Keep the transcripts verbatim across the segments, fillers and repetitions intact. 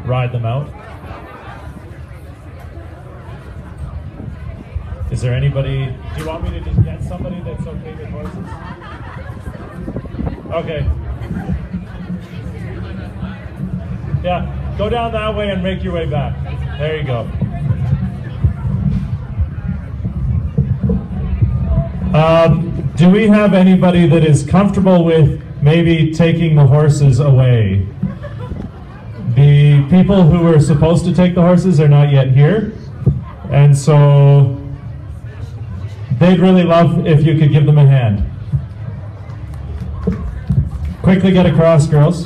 ride them out. Is there anybody, do you want me to just get somebody that's okay with horses? Okay. Yeah, go down that way and make your way back. There you go. Um, do we have anybody that is comfortable with maybe taking the horses away? The people who were supposed to take the horses are not yet here, and so they'd really love if you could give them a hand. Quickly get across, girls.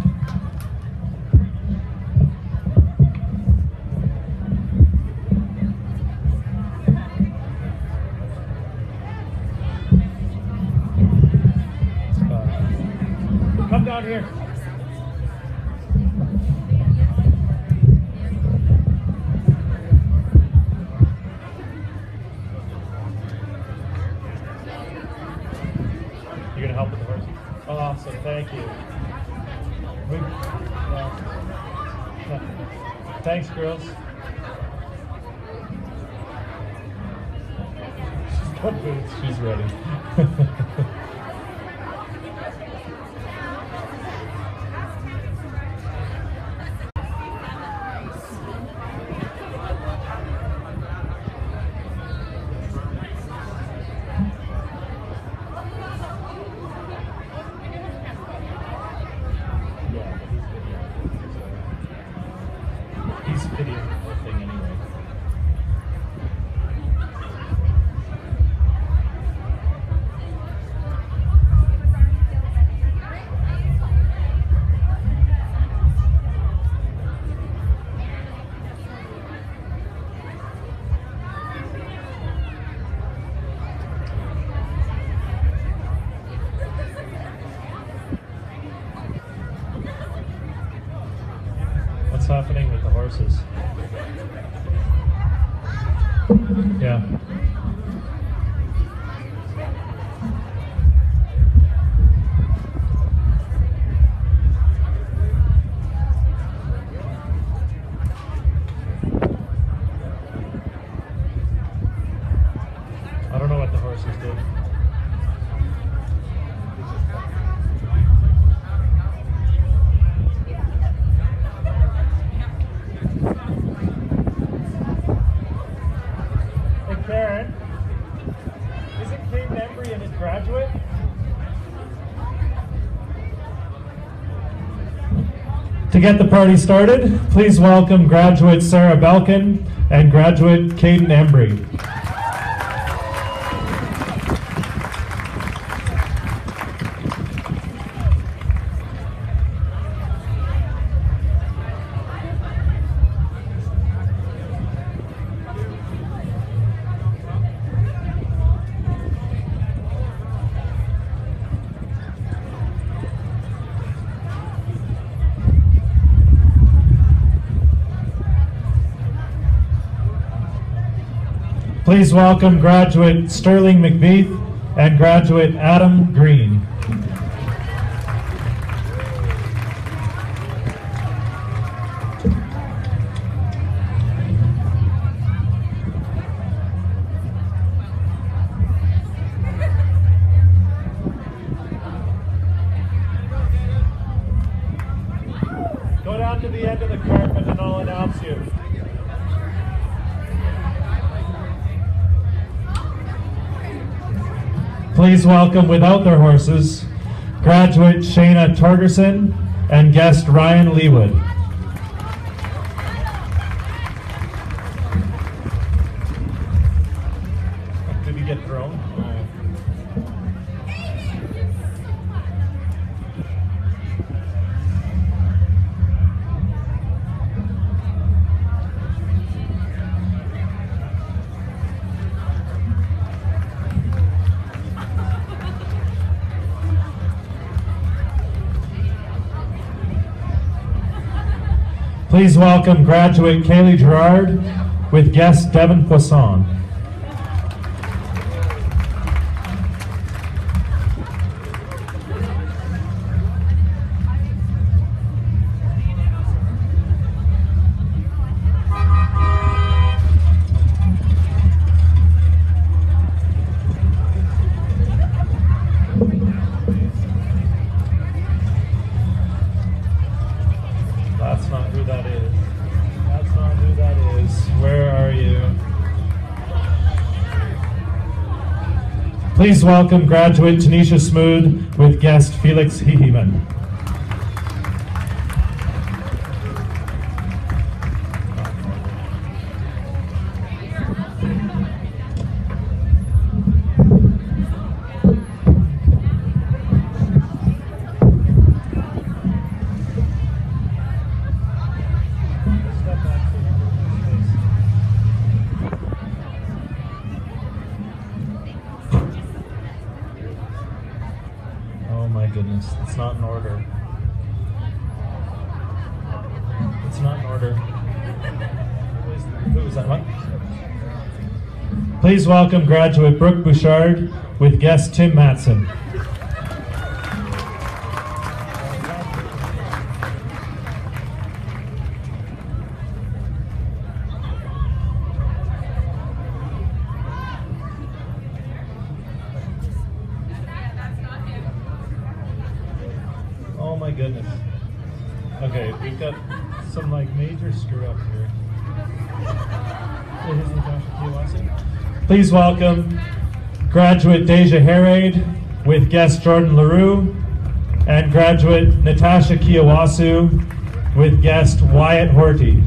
Come down here. You're gonna help with the horse? Oh, awesome, thank you. We, well, yeah. Thanks, girls. She's got boots, she's ready. He's videoing the whole thing anyway. What's happening with the horses? Yeah. I don't know what the horses did. Karen, isn't Caden Embry and his graduate? To get the party started, please welcome graduate Sarah Belkin and graduate Caden Embry. Please welcome graduate Sterling McBeath and graduate Adam Green. Go down to the end of the carpet and I'll announce you. Please welcome, without their horses, graduate Shayna Torgerson and guest Ryan Leewood. Did he get thrown? Please welcome graduate Kaylee Gerard with guest Devin Poisson. Please welcome graduate Tanisha Smood with guest Felix Hihiman. Oh my goodness, it's not in order. It's not in order. Who is, who is that one? Please welcome graduate Brooke Bouchard with guest Tim Matson. Oh my goodness. Okay, we've got some like major screw ups here. Here's Natasha Kiawase. Please welcome graduate Deja Harade with guest Jordan LaRue and graduate Natasha Kiawasu with guest Wyatt Horty.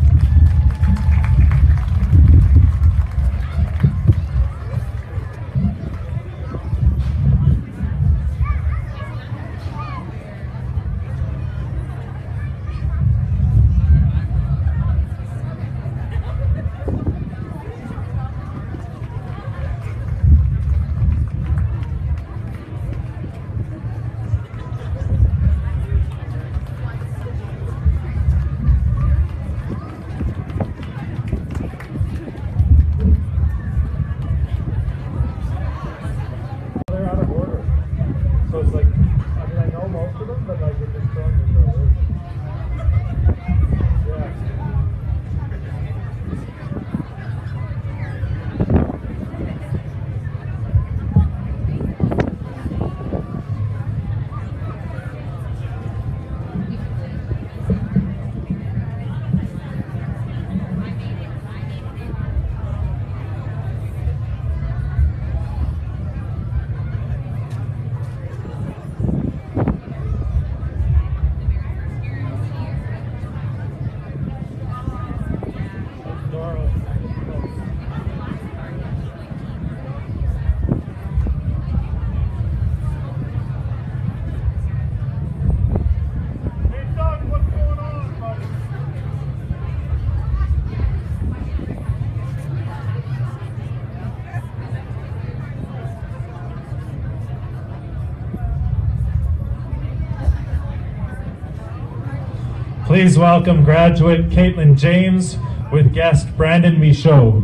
So it's like, I mean, I know most of them, but like, you're just throwing me for a loop. Yeah. Please welcome graduate Caitlin James with guest Brandon Michaud.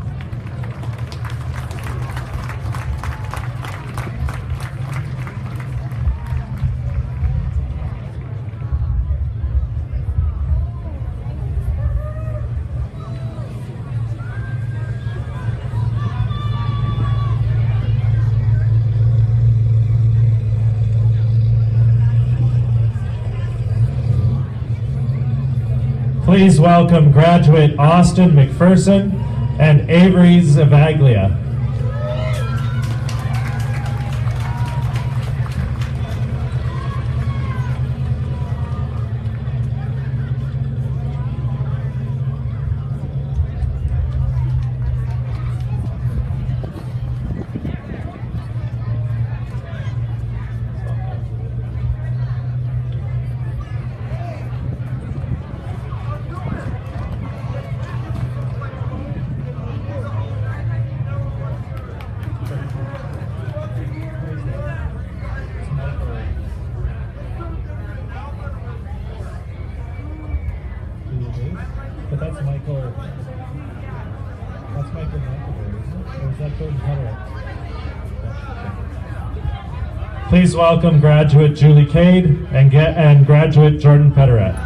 Please welcome graduate Austin McPherson and Avery Zavaglia. But that's Michael, that's Michael McAvoy, isn't it? Or is that Jordan Pederett? Please welcome graduate Julie Cade and, get, and graduate Jordan Pederett.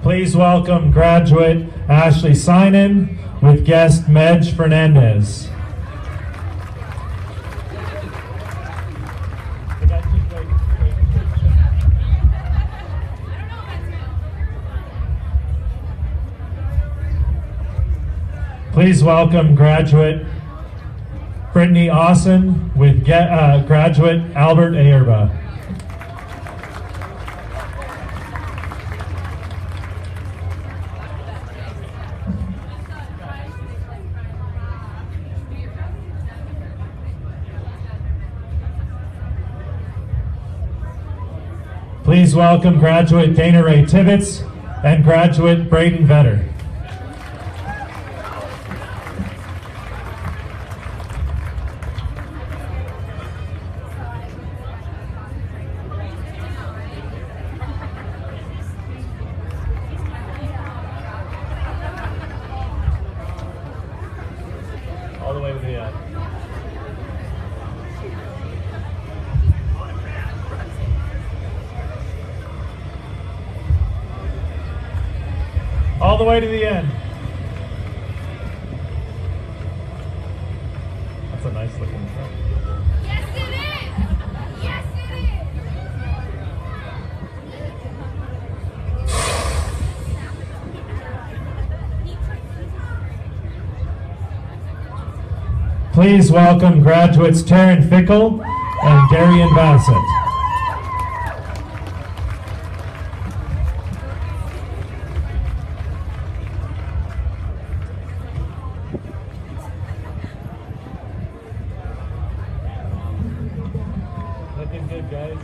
Please welcome graduate Ashley Synan with guest Medj Fernandez. Please welcome graduate Brittany Austin with get, uh, graduate Albert Ayerba. Please welcome graduate Dana Ray Tibbetts and graduate Braden Vetter. All the way to the end. All the way to the end. That's a nice looking truck. Yes, it is. Yes, it is. Please welcome graduates Taryn Fickle and Darian Bassett. Looking good, guys.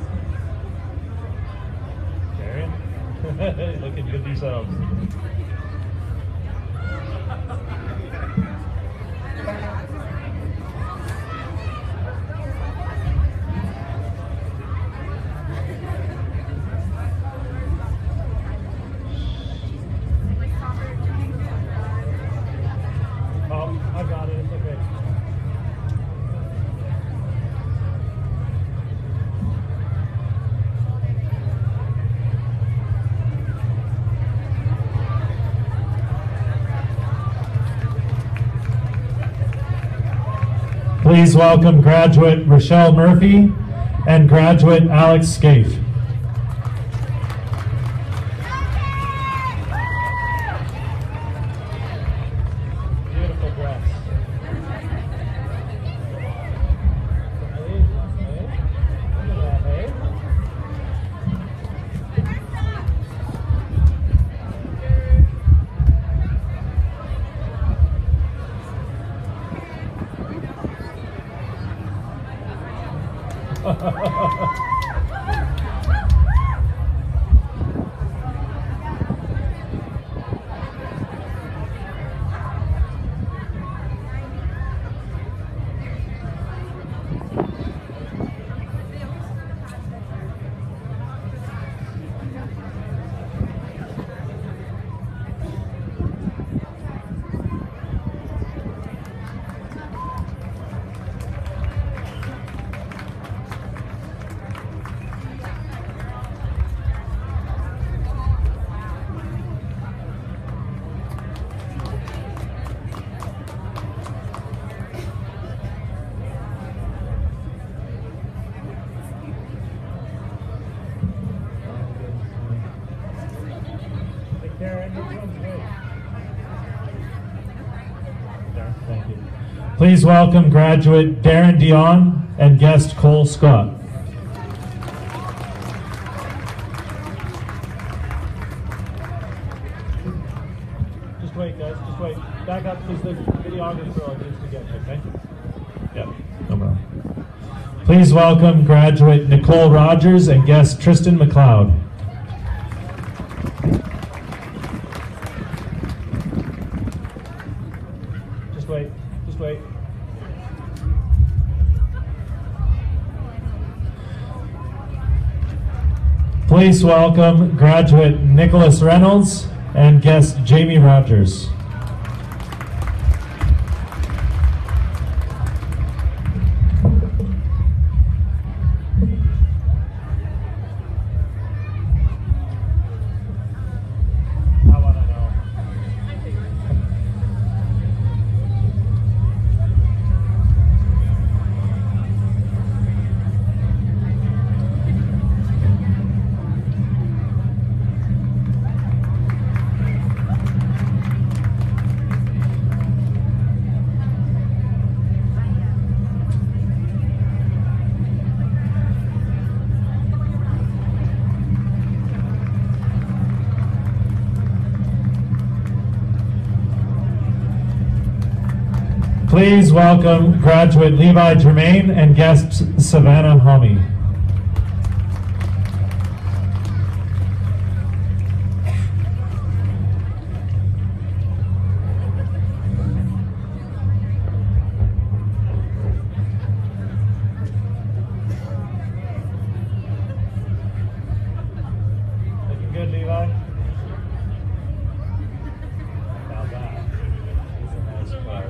Darian, looking good yourselves. Oh, I got it. It's okay. Please welcome graduate Rochelle Murphy and graduate Alex Scaife. Beautiful dress. Look at that, hey? Thank you. Please welcome graduate Darren Dion and guest Cole Scott. Just wait, guys, just wait. Back up because the videographer needs to get you, okay? Yeah, no problem. Please welcome graduate Nicole Rogers and guest Tristan McLeod. Just wait, just wait. Please welcome graduate Nicholas Reynolds and guest Jamie Rogers. Please welcome graduate Levi Germain and guest Savannah Homme. Looking good, Levi? Now that is a nice car.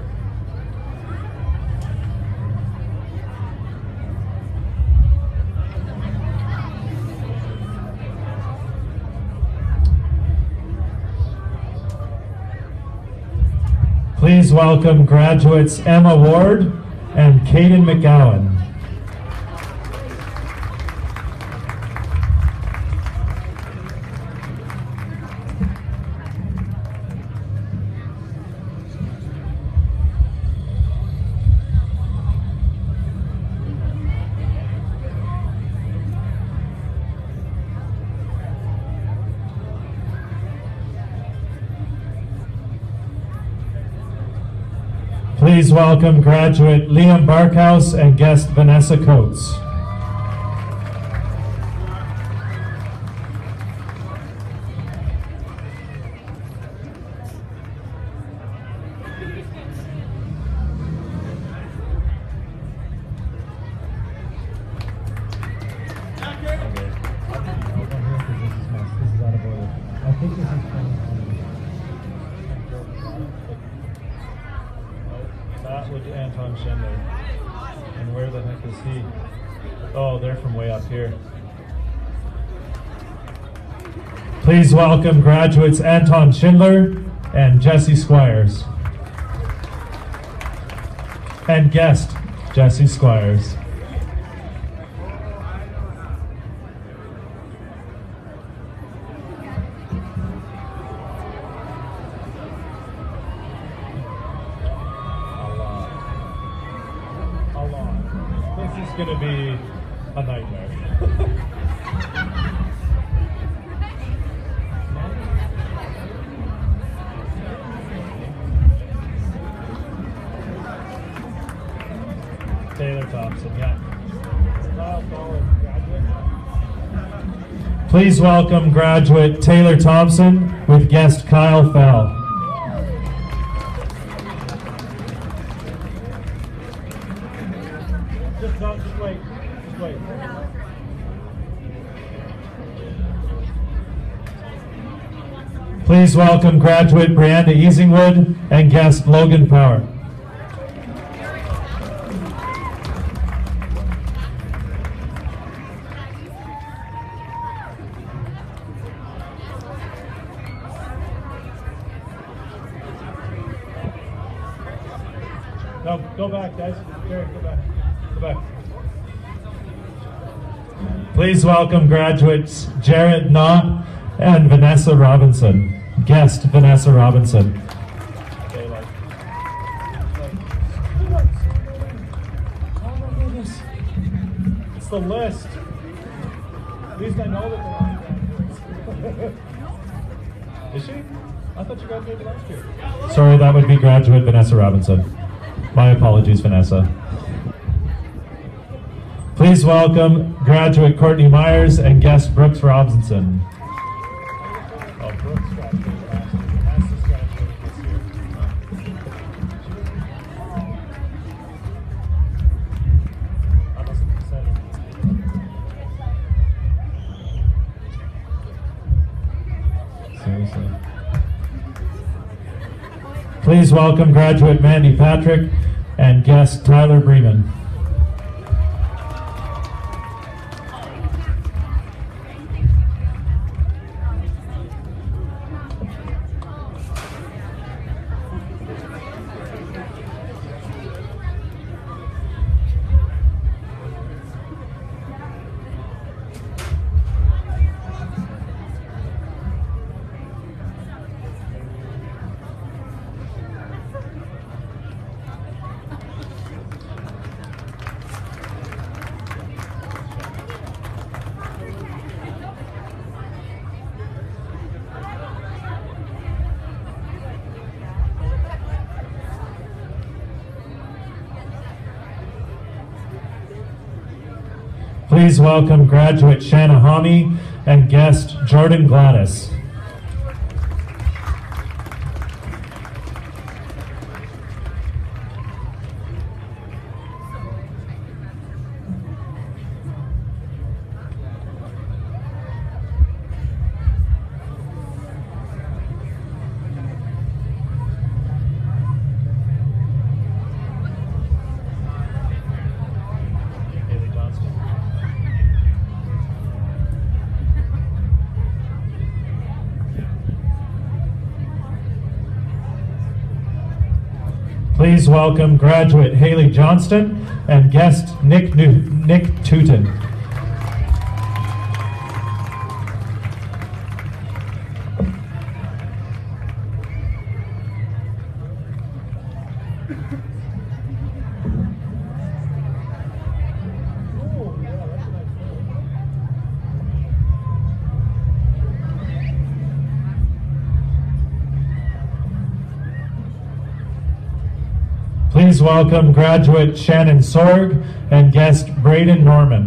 Please welcome graduates Emma Ward and Caden McGowan. Please welcome graduate Liam Barkhouse and guest Vanessa Coates. That would be Anton Schindler. And where the heck is he? Oh, they're from way up here. Please welcome graduates Anton Schindler and Jesse Squires. And guest Jesse Squires. This is going to be a nightmare. Taylor Thompson, yeah. Please welcome graduate Taylor Thompson with guest Kyle Fell. Just, no, just wait, just wait. Please welcome graduate Brianda Easingwood and guest Logan Power. No, go back, guys. Jared, go back. Go back. Please welcome graduates Jared Knott and Vanessa Robinson. Guest Vanessa Robinson. Okay, like, like, oh my goodness. It's the list. At least I know that they're on graduates. Is she? I thought you graduated last year. Sorry, that would be graduate Vanessa Robinson. My apologies, Vanessa. Please welcome graduate Courtney Myers and guest Brooks Robinson. Oh, Brooks graduated last year. Vanessa's graduated this year. I must have said it. Seriously. Please welcome graduate Mandy Patrick and guest Tyler Bremen. Please welcome graduate Shanna Homme and guest Jordan Gladys. Please welcome graduate Haley Johnston and guest Nick New Nick Tooten. Please welcome graduate Shannon Sorg and guest Braden Norman.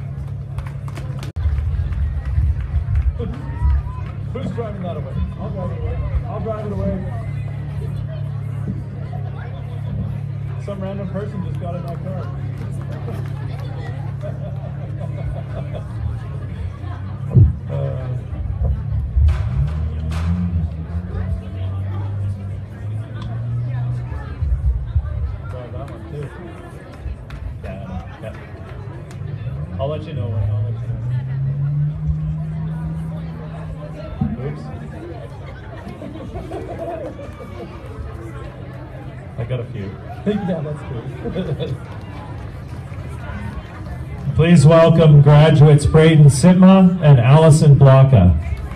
Who's driving that away? I'll drive it away. I'll drive it away. Some random person just got in my car. uh, Yeah, yeah. I'll let you know when. I'll let you know. Oops. I got a few. yeah, that's good. Please welcome graduates Braden Sitma and Allison Blocka.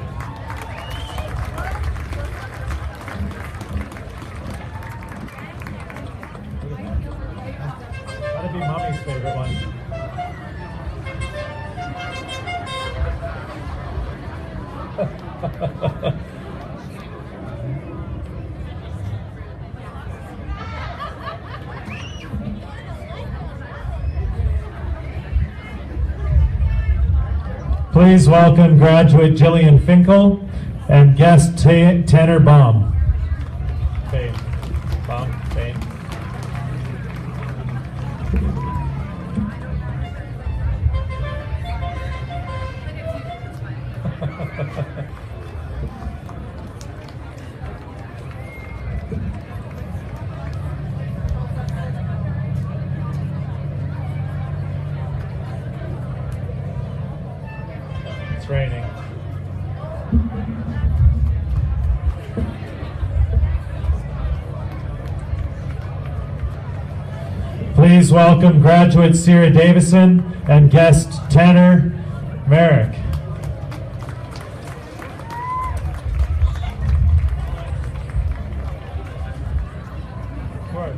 That'd be Mommy's favorite one. Please welcome graduate Jillian Finkel and guest Ta- Tanner Baum. Bain. Baum. Bain. It's raining. Please welcome graduate Sierra Davison and guest Tanner Merrick. Of course.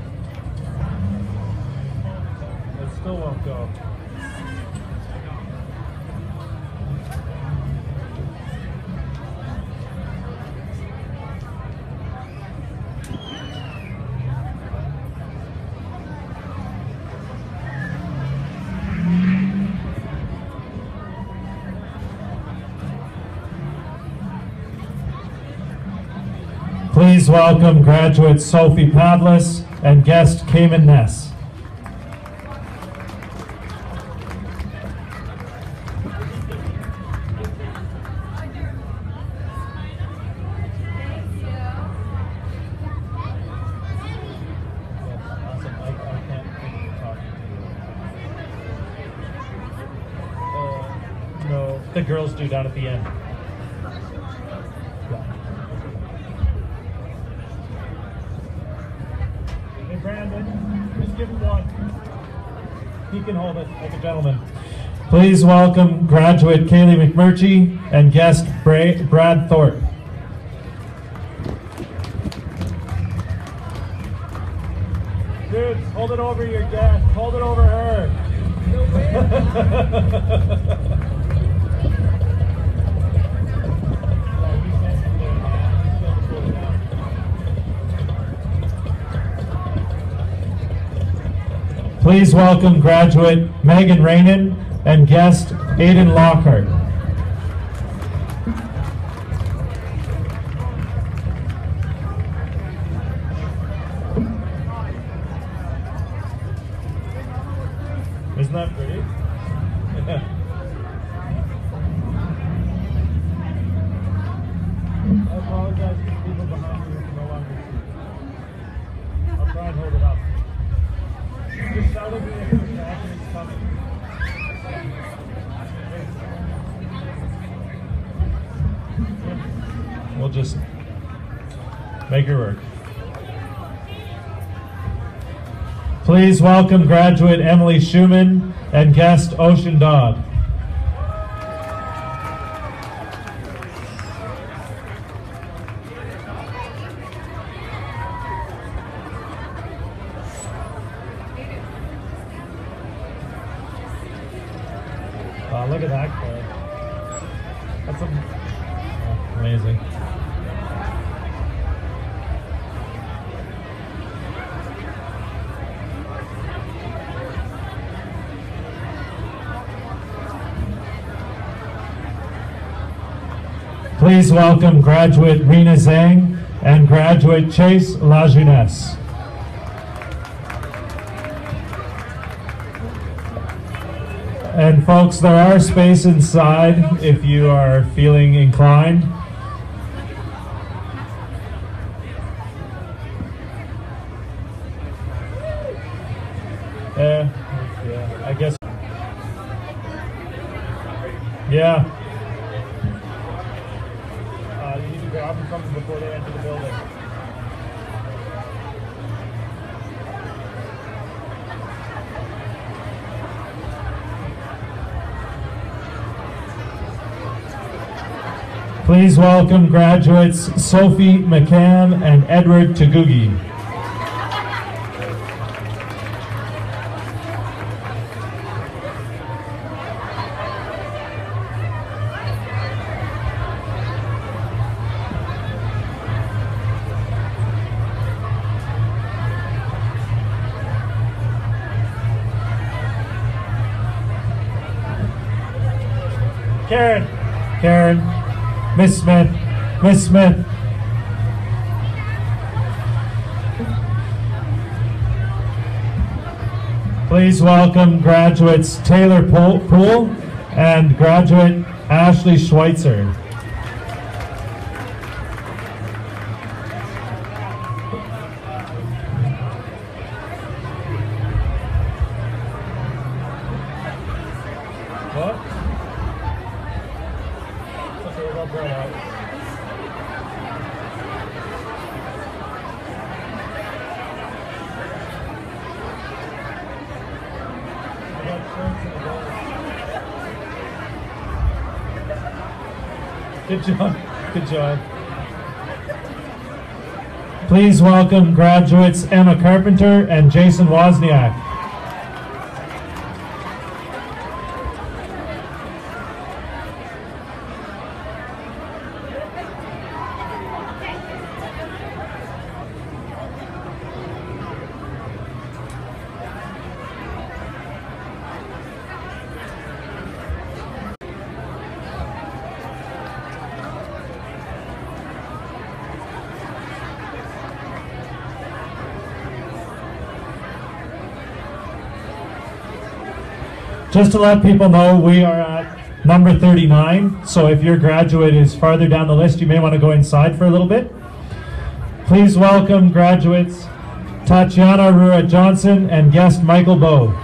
It still won't go. Please welcome graduate Sophie Pavlis and guest Cayman Ness. No, the girls do down at the end. Hey Brandon, just give him one. He can hold it like a gentleman. Please welcome graduate Kaylee McMurchie and guest Bra Brad Thorpe. Dudes, hold it over your guest. Hold it over her. Please welcome graduate Megan Rainan and guest Aidan Lockhart. Isn't that pretty? Yeah. I apologize to the people behind you who can no longer see. I'll try and hold it up. Just shout at me if the action is coming. We'll just make it work. Please welcome graduate Emily Schumann and guest Ocean Dodd. Wow, look at that kid. That's am- oh, amazing. Please welcome graduate Rena Zhang and graduate Chase Lajeunesse. And folks, there are space inside if you are feeling inclined. Uh, yeah, I guess. Yeah. Uh, you need to grab them something before they enter the building. Please welcome graduates Sophie McCann and Edward Tagugi. Karen, Karen. Miss Smith, Miss Smith. Please welcome graduates Taylor Poole and graduate Ashley Schweitzer. What? Good job. Good job. Please welcome graduates Emma Carpenter and Jason Wozniak. Just to let people know, we are at number thirty-nine, so if your graduate is farther down the list, you may want to go inside for a little bit. Please welcome graduates Tatiana Rua Johnson and guest Michael Bowe.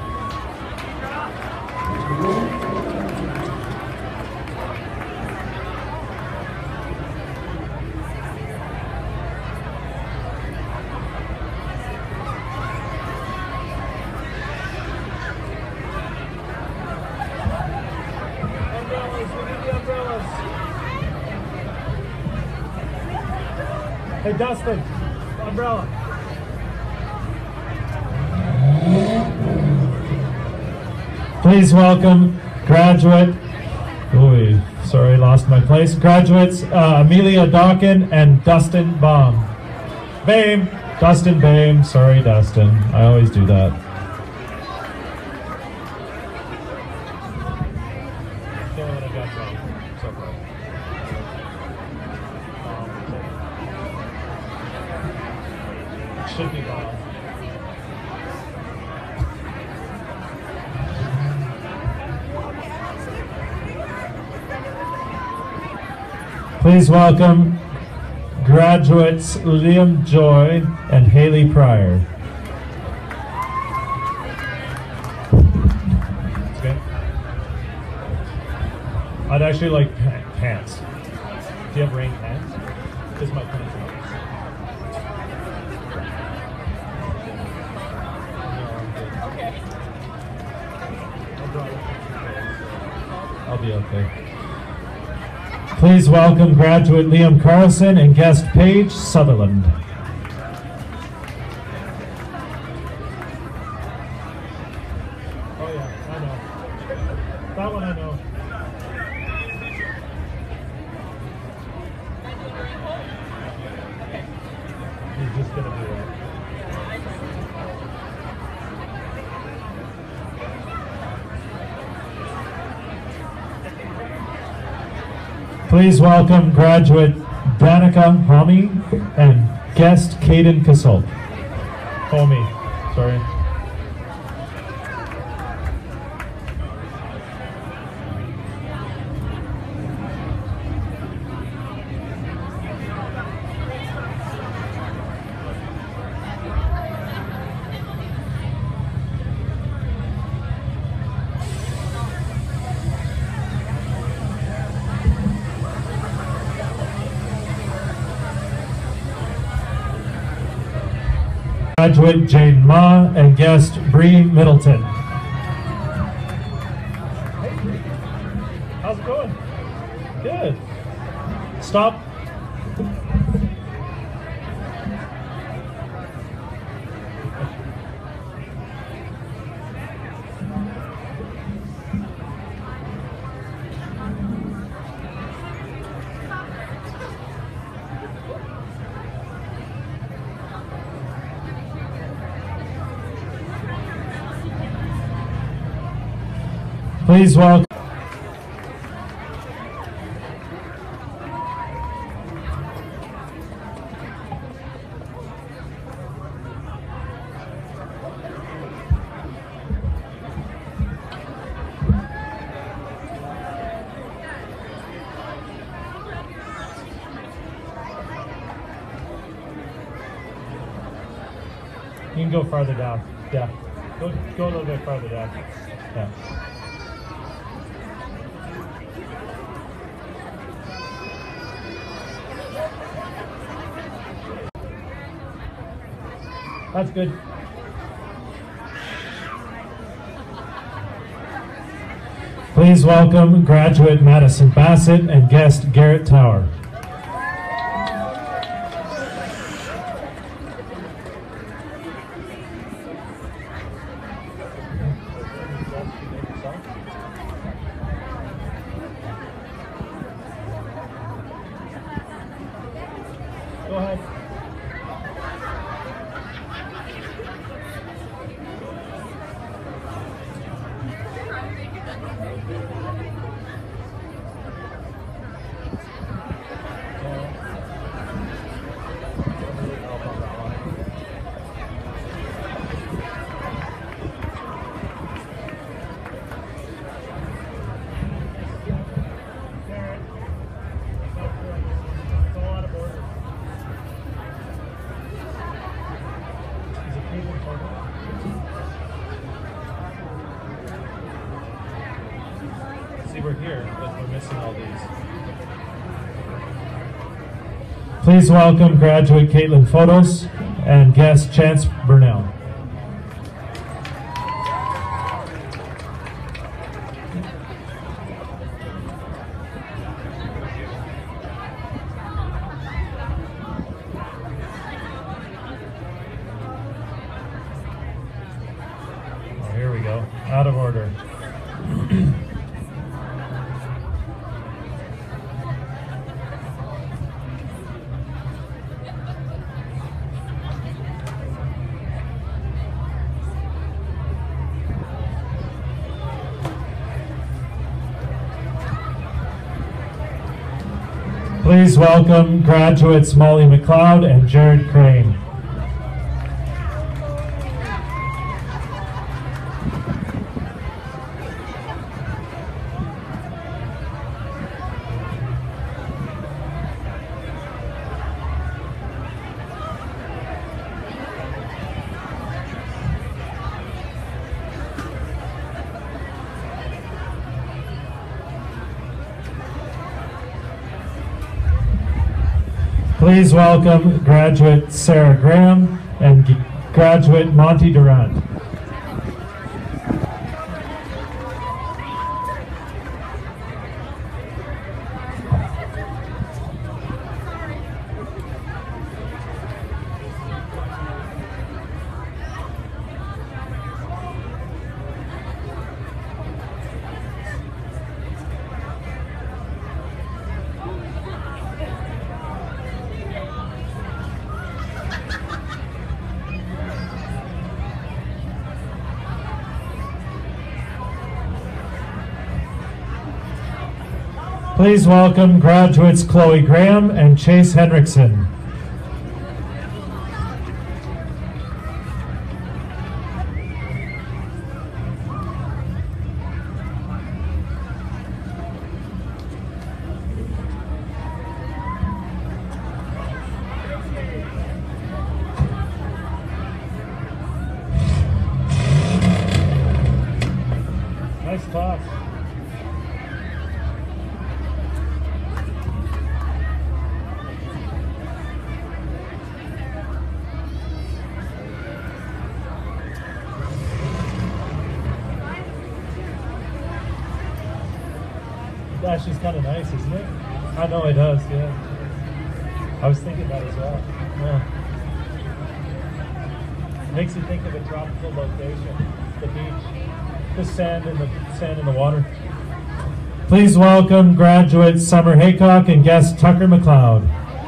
Hey Dustin, umbrella. Please welcome graduate, oh, sorry, lost my place. Graduates uh, Amelia Dawkin and Dustin Baum. Bame, Dustin Bame, sorry Dustin, I always do that. should be gone. Please welcome graduates Liam Joy and Haley Pryor. Okay. I'd actually like pa pants. Do you have rain pants? This might come out. I'll be okay. Please welcome graduate Liam Carlson and guest Paige Sutherland. Oh yeah, I know. That one I know. He's just gonna be right. Please welcome graduate Danica Homi and guest Caden Casol. Homi, sorry. Graduate Jane Ma and guest Bree Middleton. Hey Bree, how's it going? Good. Stop. Please welcome You can go farther down. Yeah. Go, go a little bit farther down. Yeah. That's good. Please welcome graduate Madison Bassett and guest Garrett Tower. Go ahead. See, we're here, but we're missing all these. Please welcome graduate Caitlin Photos and guest Chance Burnell. Oh, here we go. Out of order. Please welcome graduates Molly McLeod and Jared Crane. Please welcome graduate Sarah Graham and g- graduate Monty Durant. Please welcome graduates Chloe Graham and Chase Henriksen. Nice toss. Dash is kind of nice, isn't it? I know it does, yeah. I was thinking that as well. Yeah. Makes you think of a tropical location, the beach, the sand and the sand in the water. Please welcome graduates Summer Haycock and guest Tucker McLeod.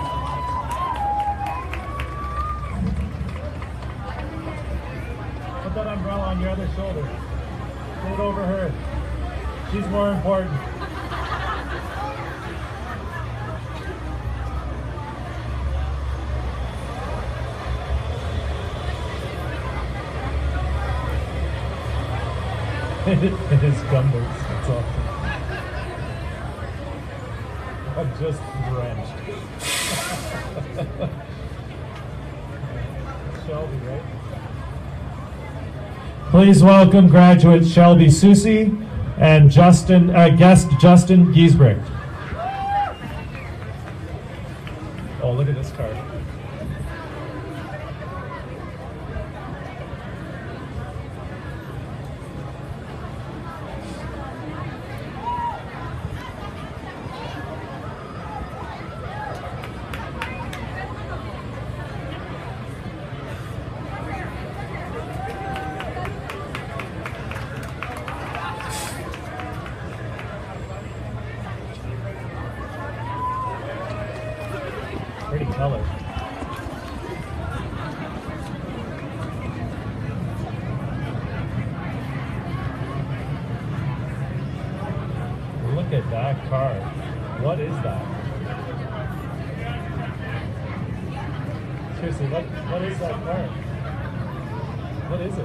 Put that umbrella on your other shoulder. Put it over her. She's more important. It is gumboots, that's all. I'm just drenched. Shelby, right? Please welcome graduate Shelby Susi and Justin, uh, guest Justin Giesbrecht. Oh, look at this card. Pretty color. Look at that card. What is that? Seriously, what, what is that card? What is it?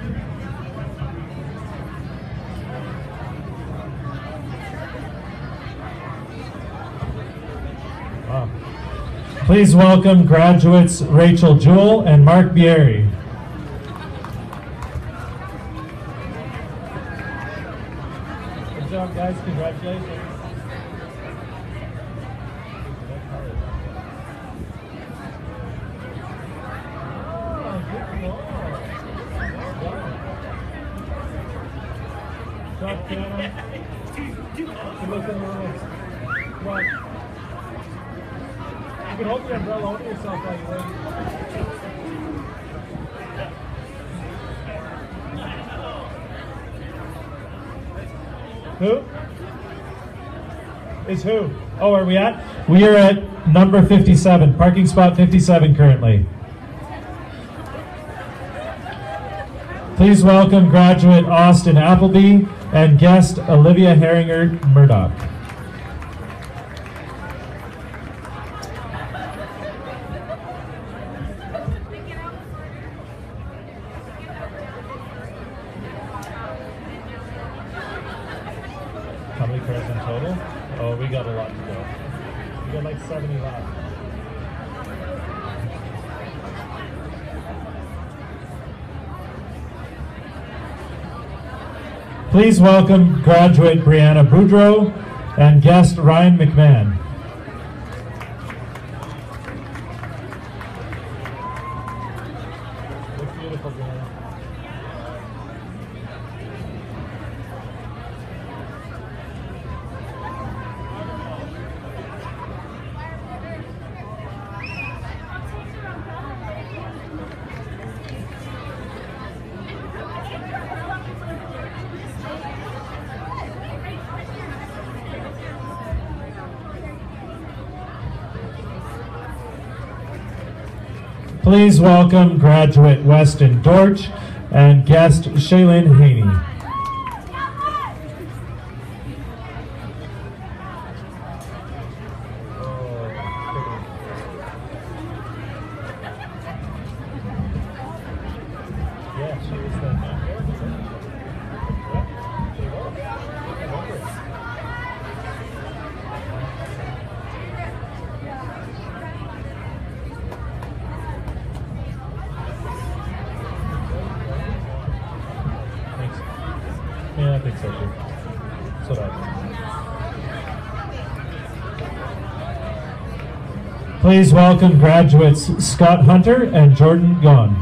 Wow. Please welcome graduates Rachel Jewell and Mark Bieri. Good job, guys. Congratulations. Oh, good ball. Drop down. Good look in the room. Come on. You can hold the umbrella over yourself while you wait. Who? Is who? Oh, are we at? We are at number fifty-seven, parking spot fifty-seven currently. Please welcome graduate Austin Appleby and guest Olivia Herringer Murdoch. How many cars in total? Oh, we got a lot to go. We got like seventy left. Please welcome graduate Brianna Boudreau and guest Ryan McMahon. Please welcome graduate Weston Dortch and guest Shaylin Haney. Yeah, I think so too. So that. Please welcome graduates Scott Hunter and Jordan Gone.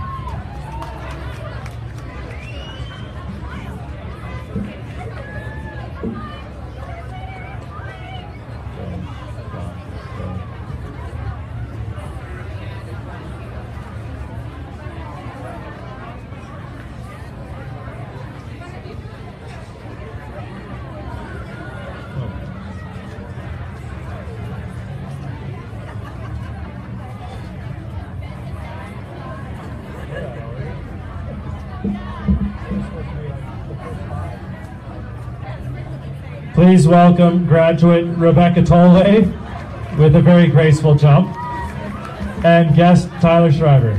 Please welcome graduate Rebecca Tolle with a very graceful jump, and guest Tyler Shriver.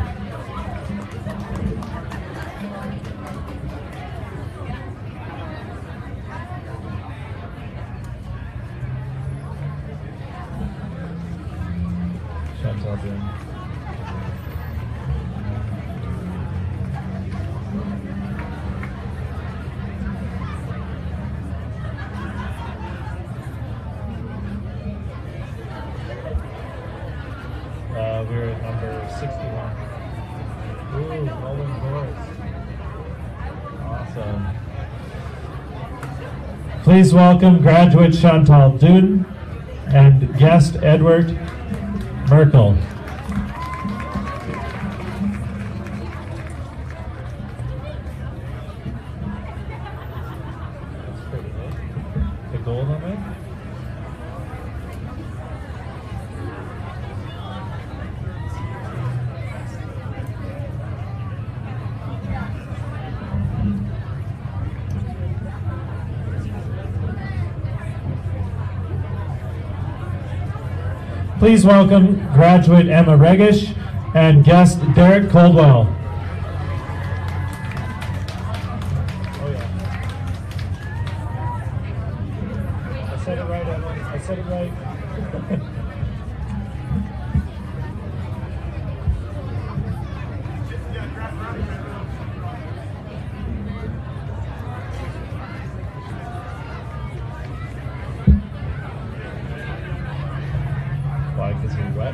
Chantal doing. Uh, we're at number sixty-one. Ooh, Nolan Torres. Awesome. Please welcome graduate Chantal Duden and guest Edward Merkel. That's pretty good. The gold on it? Please welcome graduate Emma Regish and guest Derek Coldwell. Oh yeah. I said it right, Emma. I said it right. Why? Because you're wet?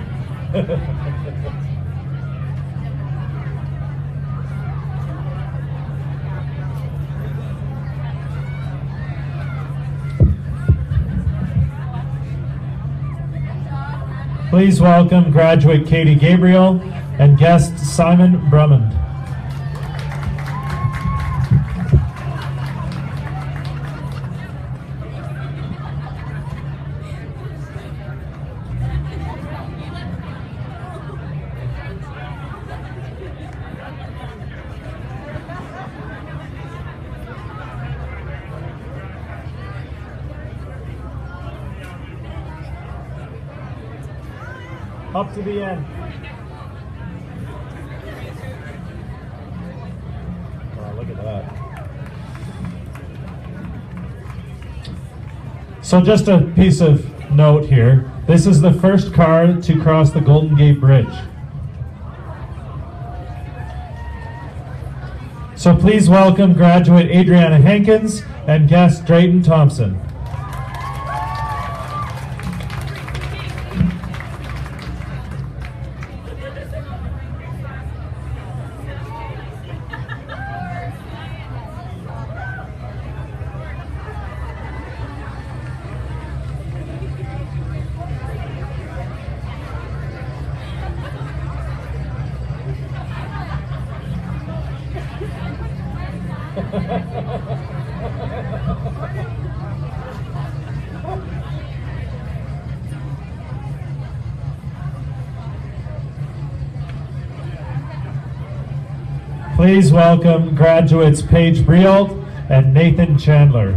Please welcome graduate Katie Gabriel and guest Simon Brummond. Up to the end. Wow, look at that. So just a piece of note here. This is the first car to cross the Golden Gate Bridge. So please welcome graduate Adriana Hankins and guest Drayton Thompson. Please welcome graduates Paige Brialt and Nathan Chandler.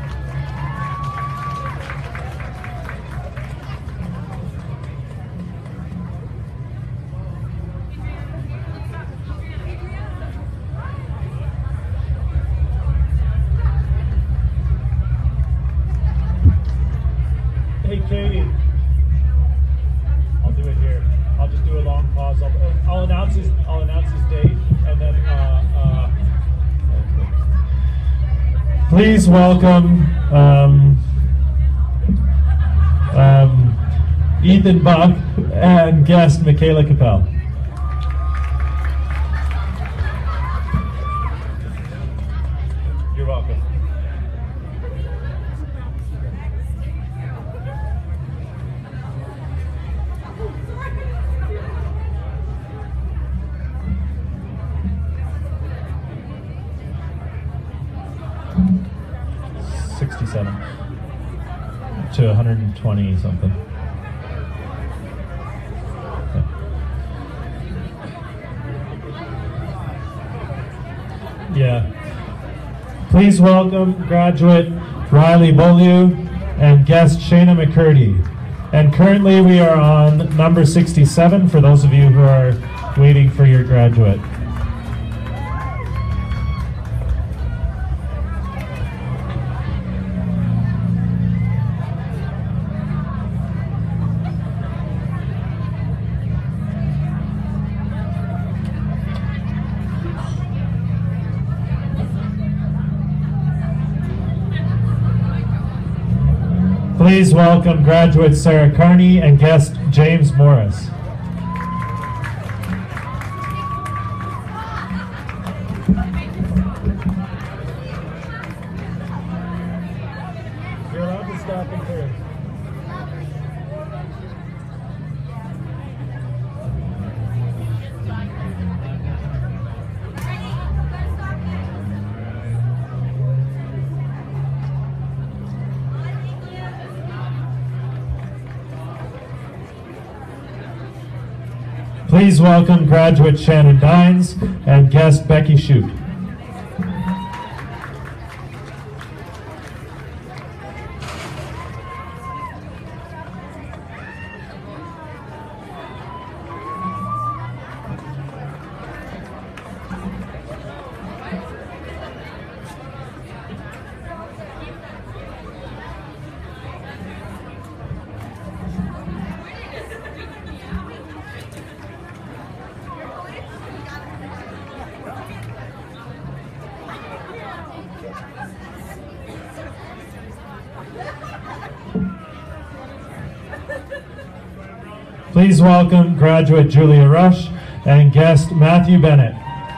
Hey Katie, I'll do it here. I'll just do a long pause. I'll, I'll announce his I'll announce his date and then uh, uh, please welcome um, um, Ethan Buck and guest Michaela Capel. You're welcome. sixty-seven to one hundred twenty something. Yeah. Please welcome graduate Riley Beaulieu and guest Shayna McCurdy. And currently we are on number sixty-seven for those of you who are waiting for your graduate. Please welcome graduate Sarah Carney and guest James Morris. You're allowed to stop and clear. Please welcome graduate Shannon Dines and guest Becky Shute. Please welcome graduate Julia Rush and guest Matthew Bennett.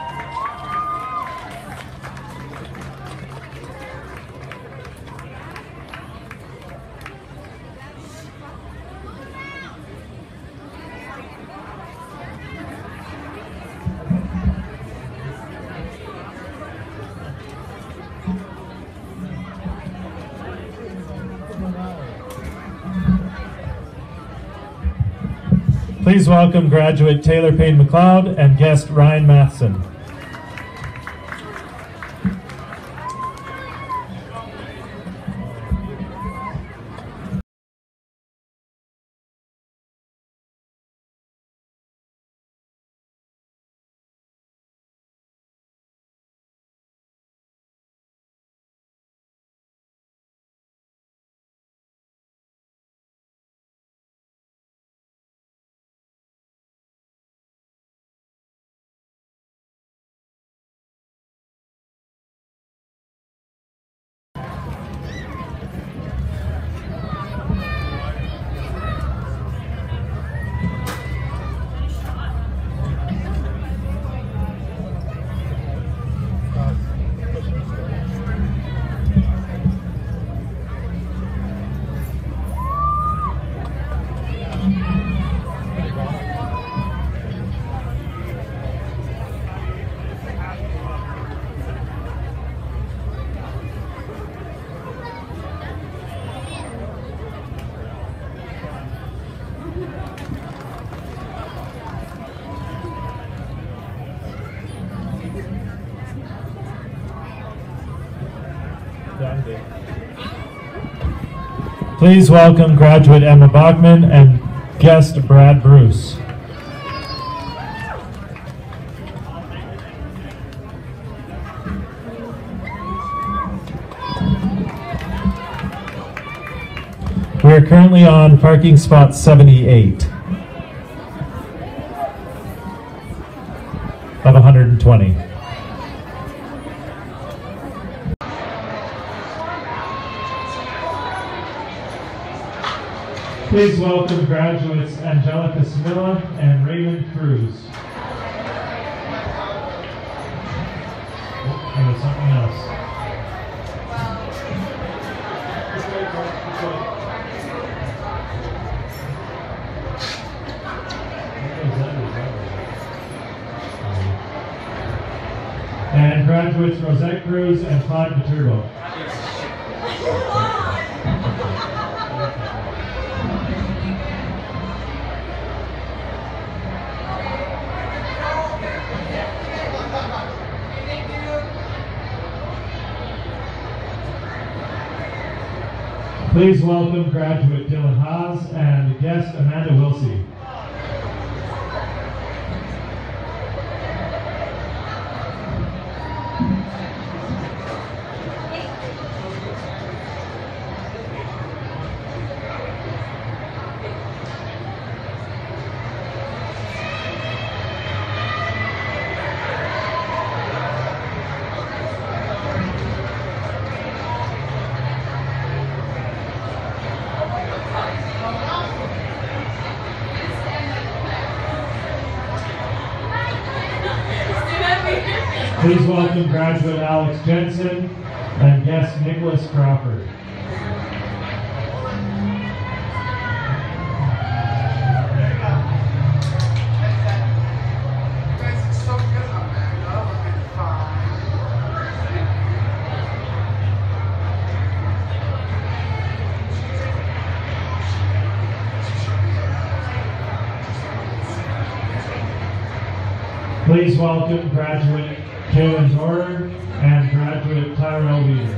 Please welcome graduate Taylor Payne McLeod and guest Ryan Matheson. Please welcome graduate Emma Bachman and guest Brad Bruce. We are currently on parking spot seventy-eight of one hundred twenty. Please welcome graduates Angelica Smilla and Raymond Cruz. Oh, there was something else. And graduates Rosette Cruz and Claude Viterbo. Please welcome graduate Dylan Haas and guest Amanda Wilsey. Please welcome graduate Alex Jensen and guest Nicholas Crawford. Please welcome graduate Jalen Dorer and graduate Tyrell Weaver.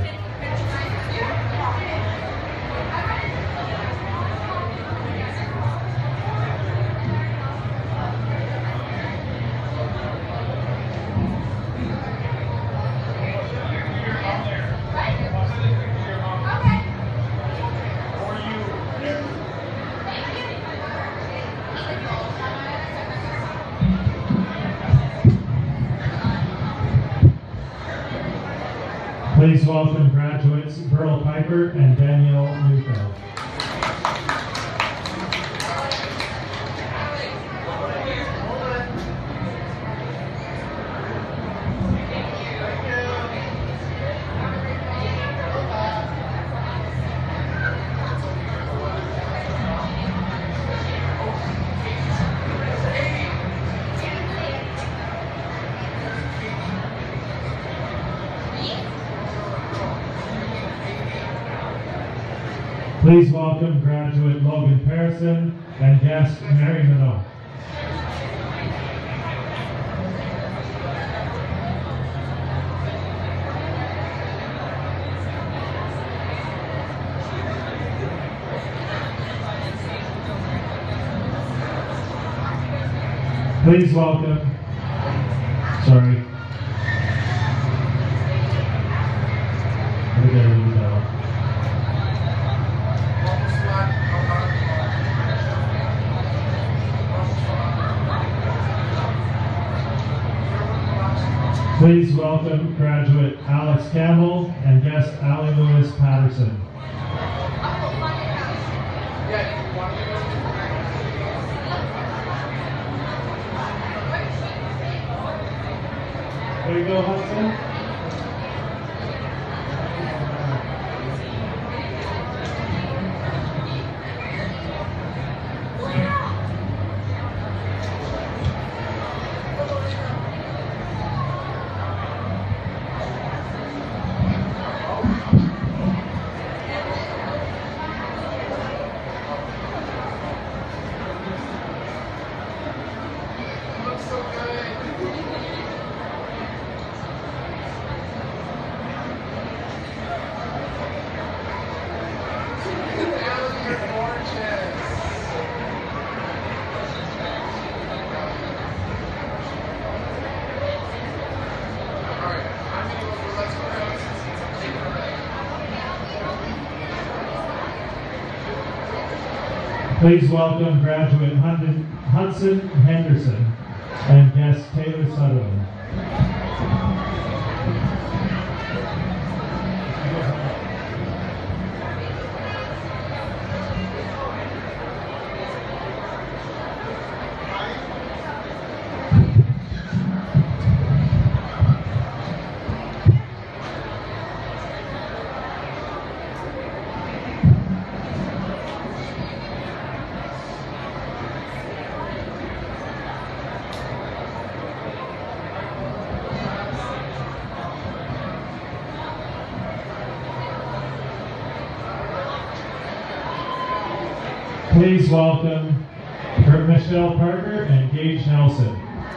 Please welcome graduates Pearl Piper and Danielle Neufeld. Please welcome graduate Logan Parison and guest Mary Minot. Please welcome, sorry. We're gonna leave that one. Please welcome graduate Alex Campbell and guest Allie Lewis Patterson. There you go, Hudson. Please welcome graduate Hun- Hudson Henderson and guest Taylor Sutherland. Please welcome Michelle Parker and Gage Nelson.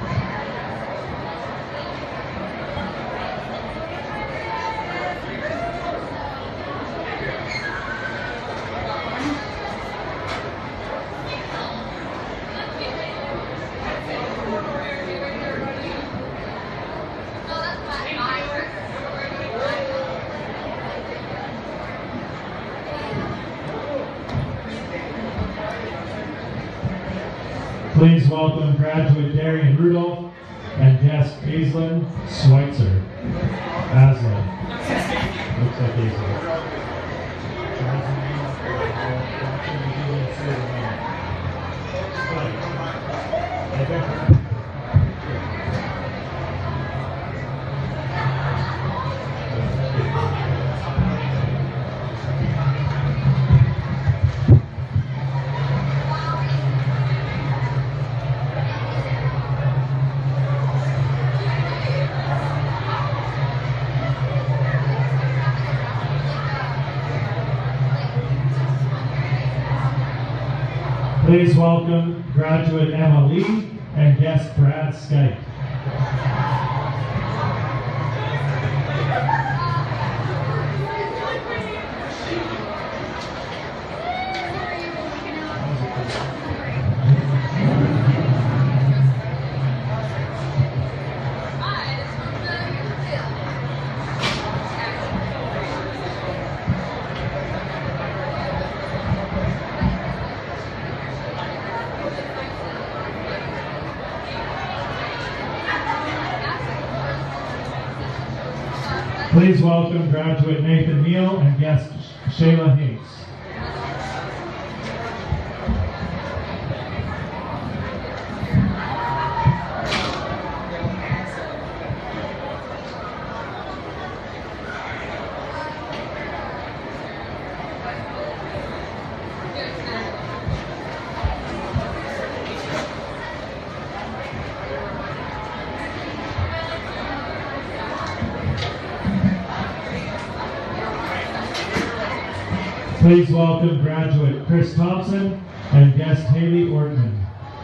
Please welcome graduate Darian Rudolph and guest Aislinn Schweitzer. Aslan. Looks like Aislinn. Please welcome graduate Emma Lee and guest Brad Skype. Please welcome graduate Nathan Neal and guest Shayla Hayes. Please welcome graduate Chris Thompson and guest Haley Ortman.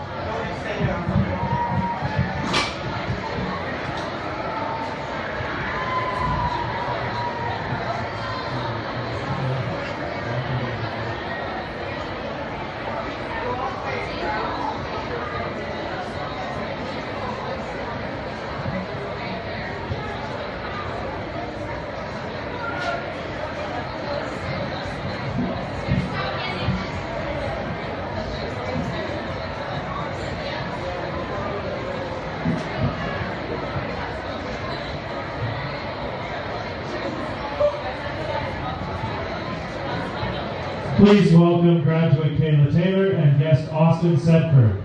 Please welcome graduate Kayla Taylor and guest Austin Sedford.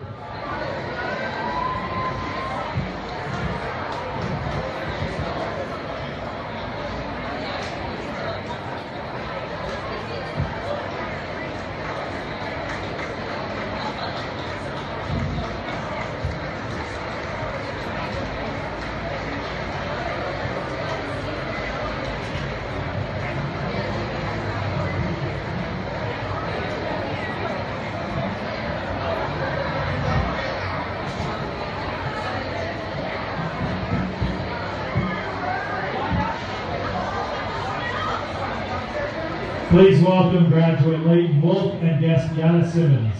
Please welcome graduate Leighton Wolf and guest Yana Simmons.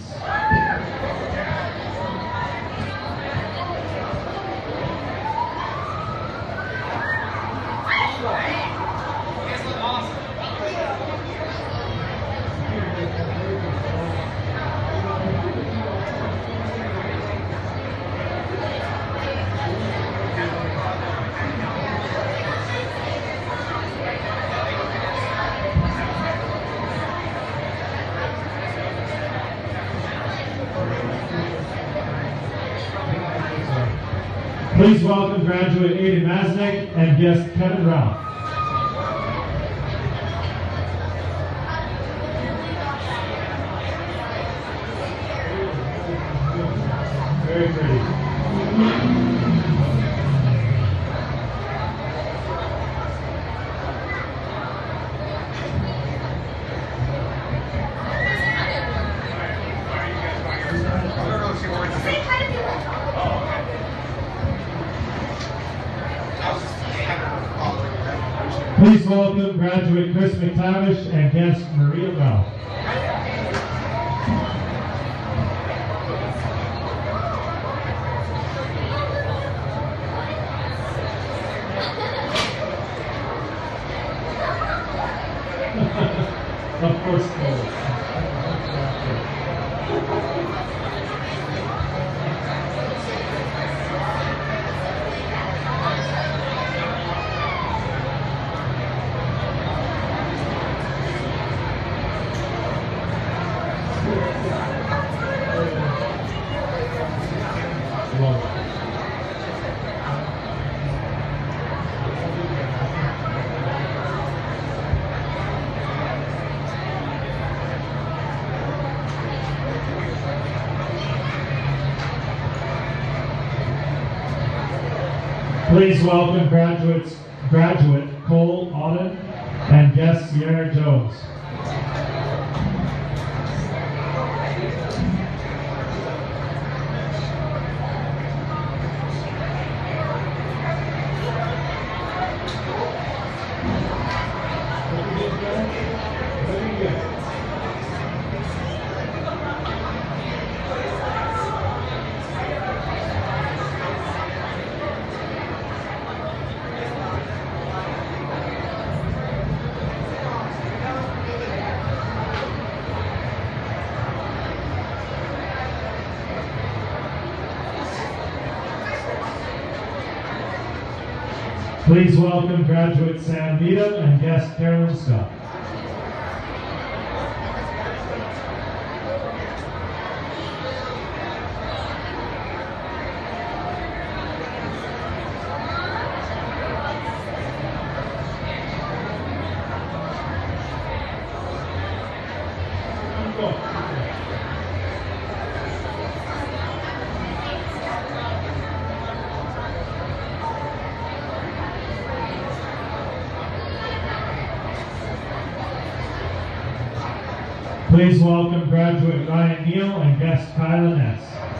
Please welcome graduate Aiden Masnick and guest Kevin Ralph. Very pretty. Please welcome graduate Chris McTavish and guest Maria Bell. Of course, Please welcome graduates, graduate Cole Auden and guest Sierra Jones. Please welcome graduate Sam Needham and guest Carolyn Scott. Please welcome graduate Ryan Neal and guest Kyla Ness.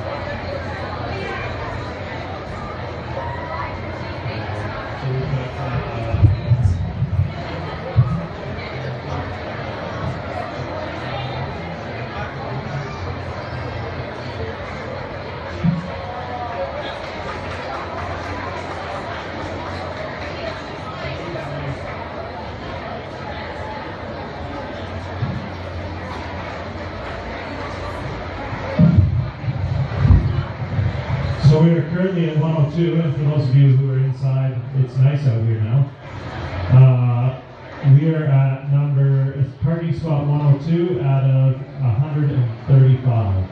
So we are currently at one oh two, and for those of you who are inside, it's nice out here now. Uh, we are at number, it's parking spot one oh two out of one hundred thirty-five.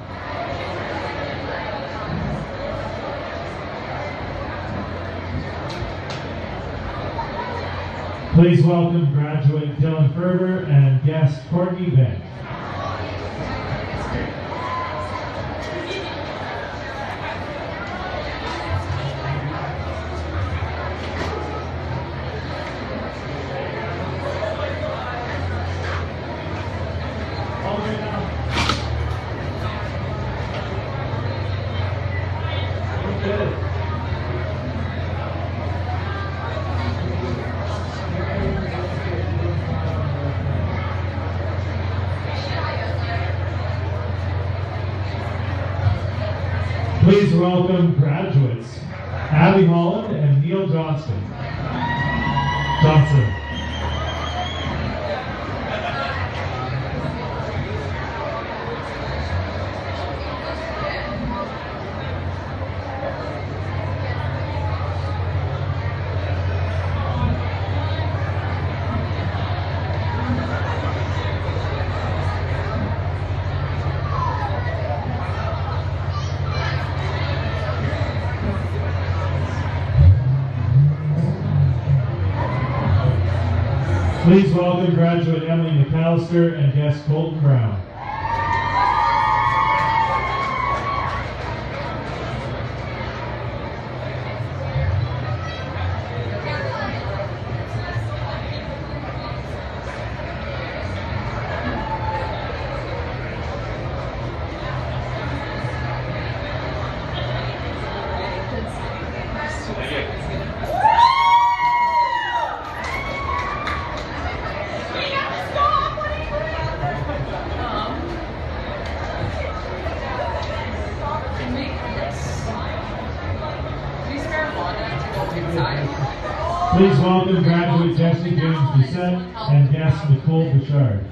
Please welcome graduate Dylan Ferber and guest Courtney Bank. Please welcome graduates Abby Holland and Neil Johnston. Johnson. Please welcome graduate Emily McAllister and guest Colton Brown. Please welcome graduate Jesse James Doucette and guest Nicole Bouchard.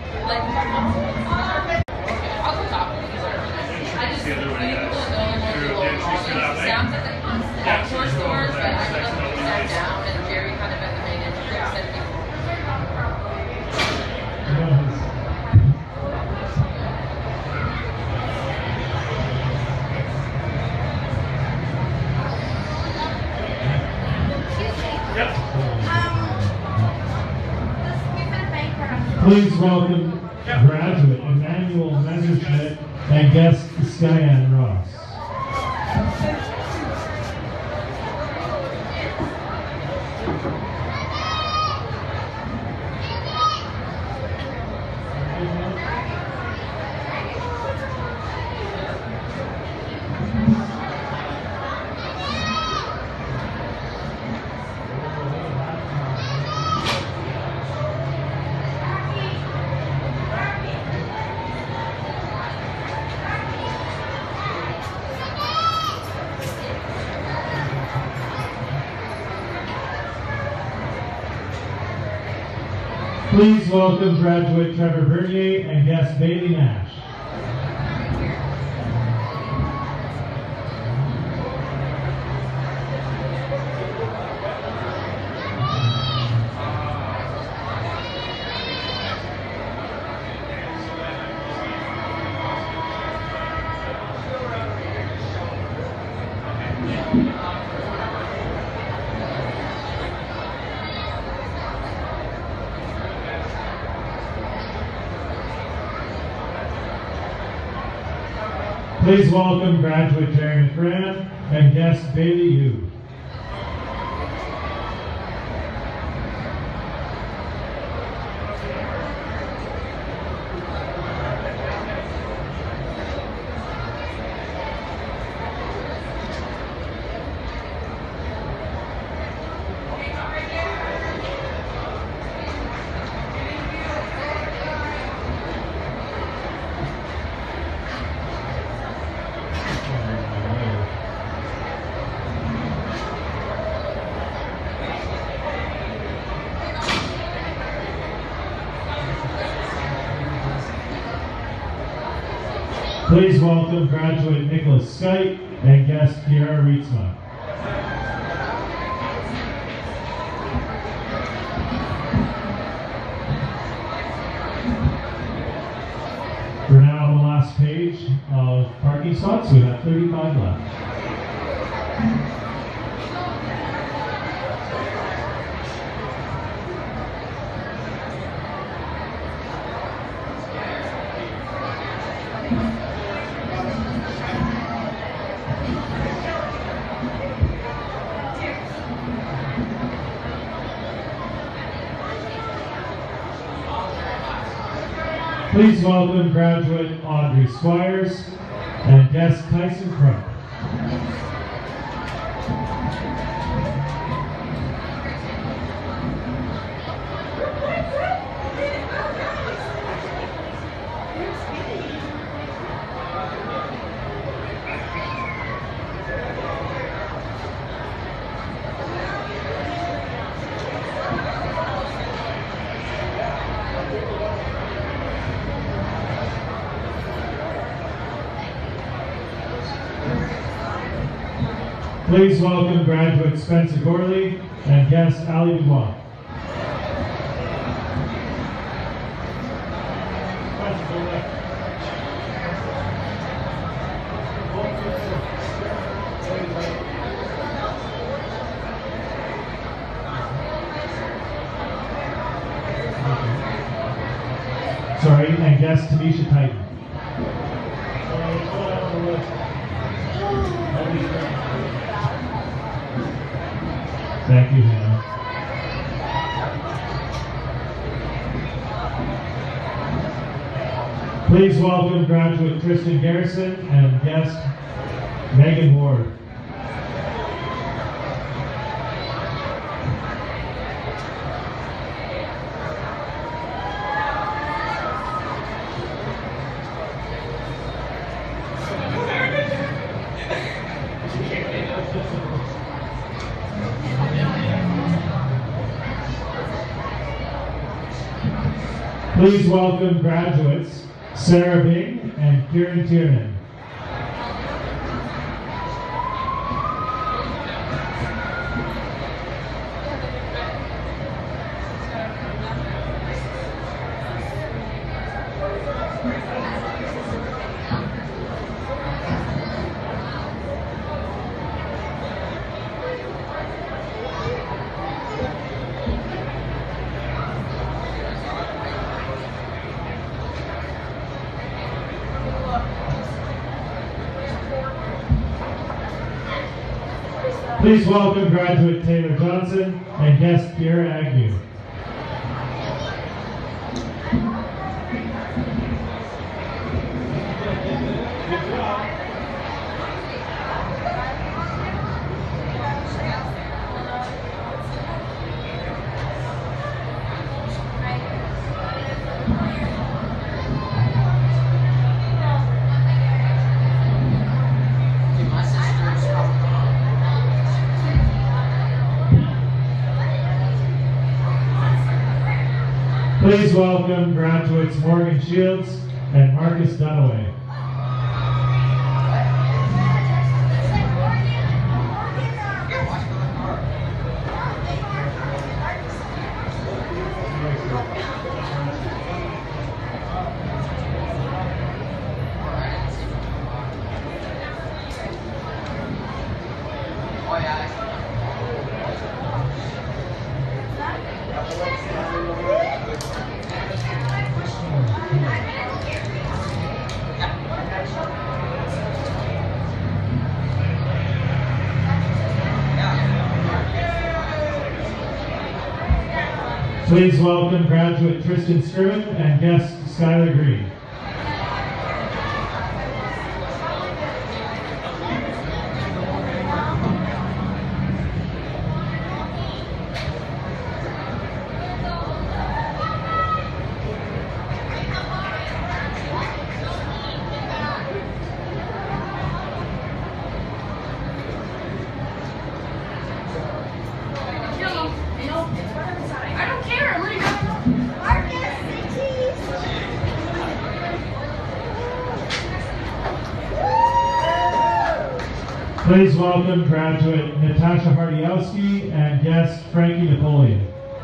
Please welcome graduate Emmanuel Messerschmidt and guest Skyan Ross. Please welcome graduate Trevor Bernier and guest Bailey Nash. Please welcome graduate Jerry McCran and guest Bailey Yu. Please welcome graduate Nicholas Skite and guest Kiara Rietzma. We're now on the last page of parking spots. We have thirty-five left. Please welcome graduate Audrey Squires and guest Tyson Crump. Please welcome graduate Spencer Gorley and guest Ali Dubois. Sorry, and guest Tanisha Titan. Thank you, Hannah. Please welcome graduate Tristan Garrison and guest Megan Ward. Please welcome graduates Sarah Bing and Kieran Tiernan. Please welcome graduate Taylor Johnson and guest Pierre Agnew. Please welcome graduates Morgan Shields and Marcus Dunaway. Please welcome graduate Tristan Scriven and guest Skylar Green. Please welcome graduate Natasha Hardiowski and guest Frankie Napoleon.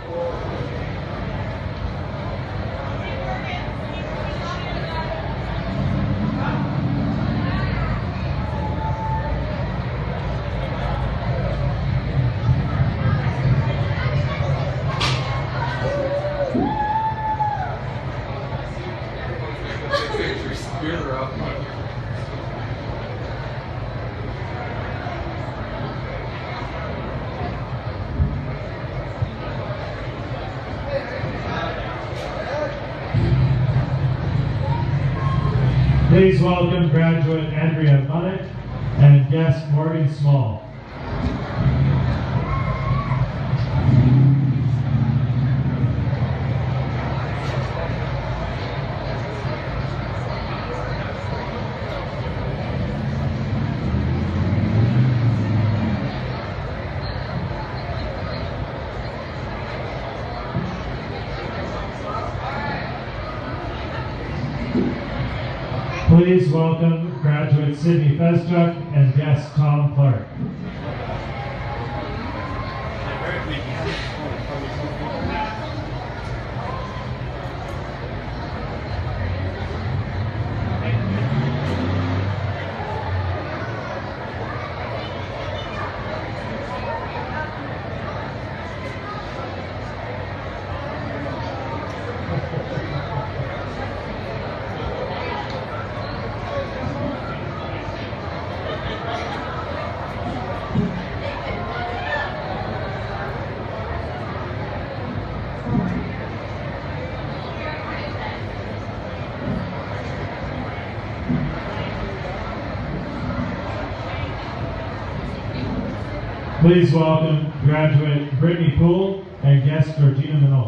Please welcome graduate Andrea Munnick and guest Morgan Small. Please welcome graduate Sydney Feschuk and guest Tom Clark. Please welcome graduate Brittany Poole and guest Georgina Minot.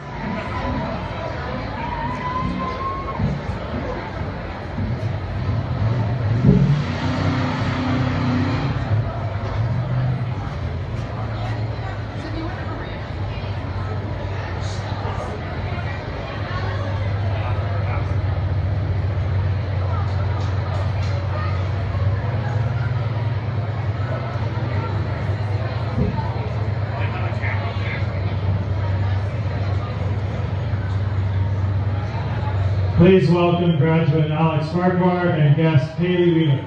Please welcome graduate Alex Farquhar and guest Haley Wheeler.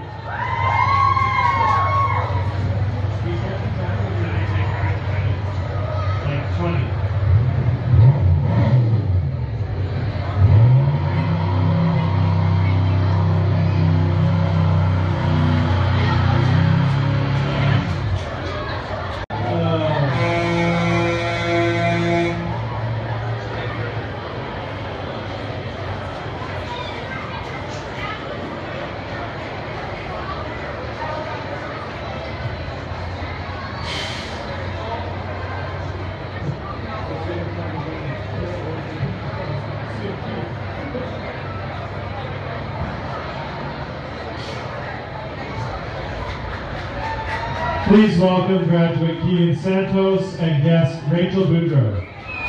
Like twenty. Please welcome graduate Keegan Santos and guest Rachel Boudreaux.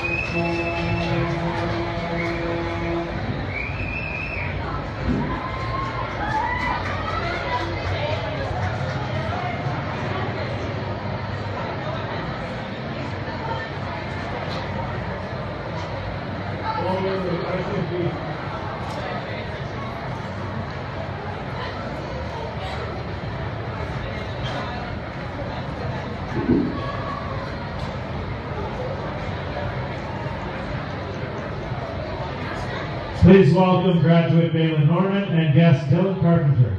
Please welcome graduate Bailyn Norman and guest Dylan Carpenter.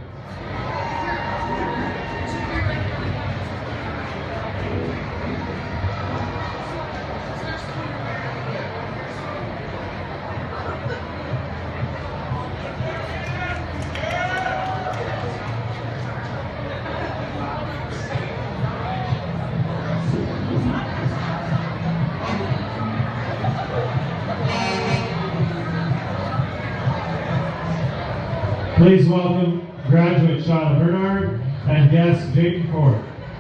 Please welcome graduate Shauna Bernard and guest Jayden Ford.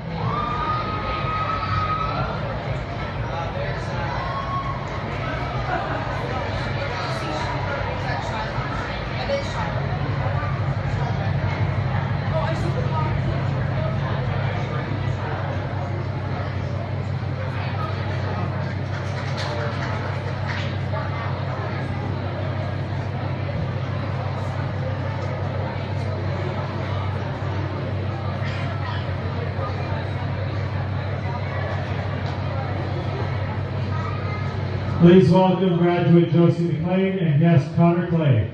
Please welcome graduate Josie McLean and guest Connor Clay.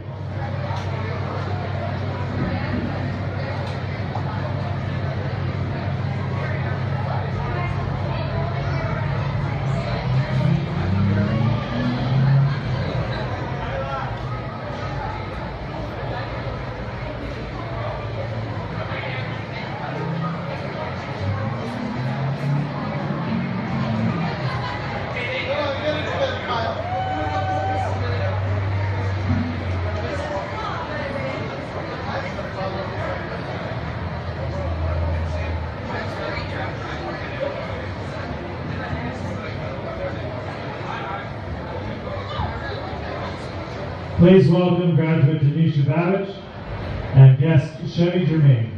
Please welcome graduate Tanisha Babbage and guest Chevy Germain.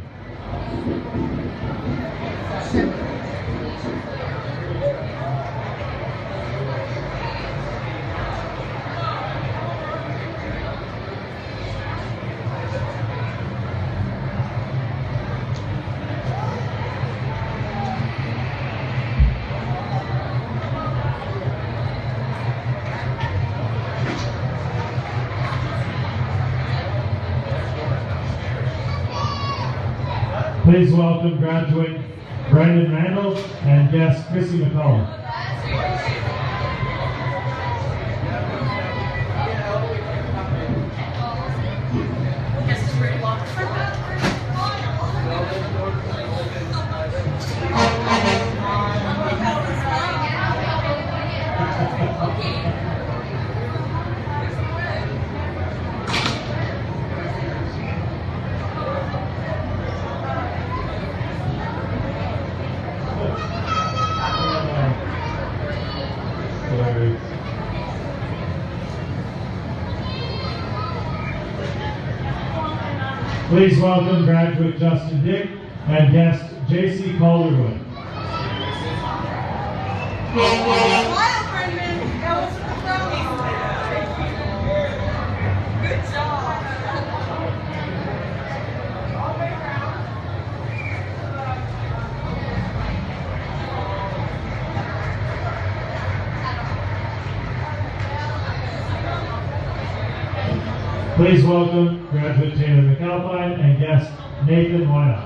Please welcome graduate Brandon Randall and guest Chrissy McCollum. Please welcome graduate Justin Dick and guest J C Calderwood. Smile, Brendan. That was phenomenal. Good job. Please welcome graduate Taylor McAlpine and guest Nathan Wynot.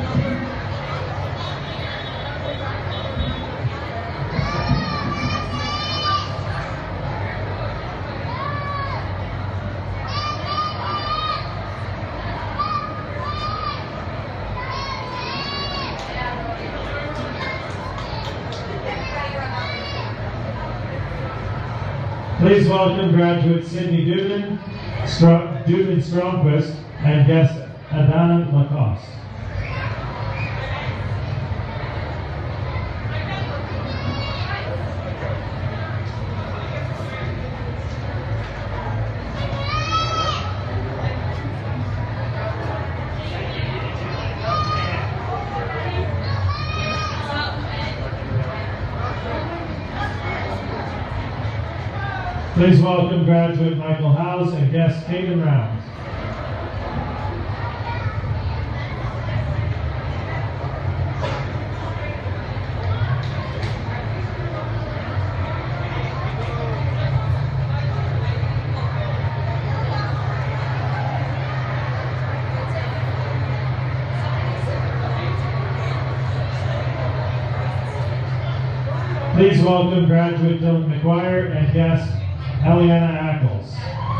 Please welcome graduate Sydney Dubin, Stro Dubin Stromquist, and guest Adana Lacoste. Please welcome graduate Michael Howes and guest Caden Rounds. Please welcome graduate Dylan McGuire and guest Eliana Ackles.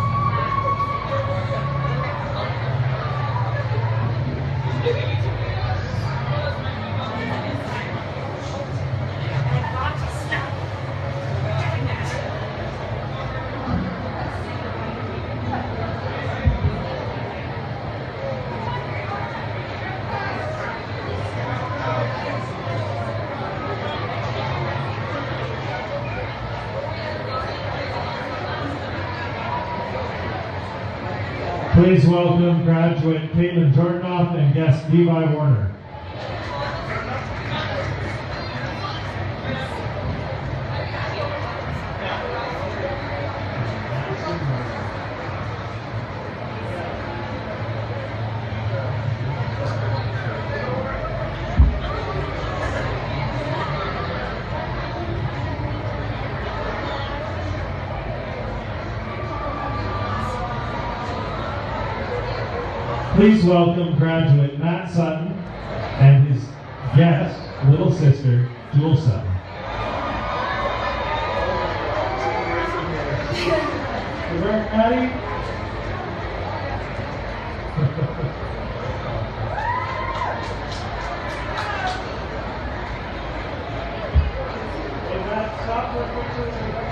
Please welcome graduate Caitlin Jordanoff and guest Levi Warner. Please welcome graduate Matt Sutton and his guest, little sister, Jewel Sutton. You work, Maddie? Hey, Matt, stop for a picture.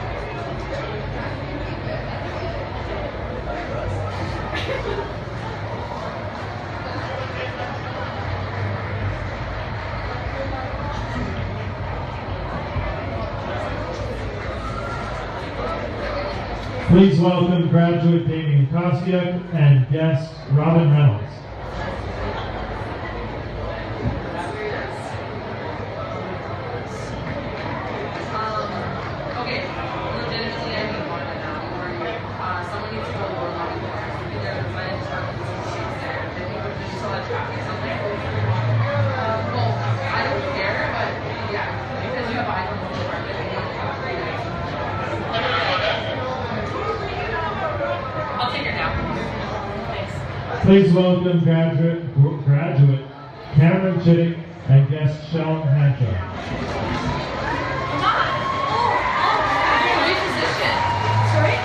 Please welcome graduate Damien Kostiuk and guest Robin Reynolds. Please welcome graduate, graduate Cameron Chittick and guest Sean Hancho. Come on. Oh, oh. Reposition. Sorry?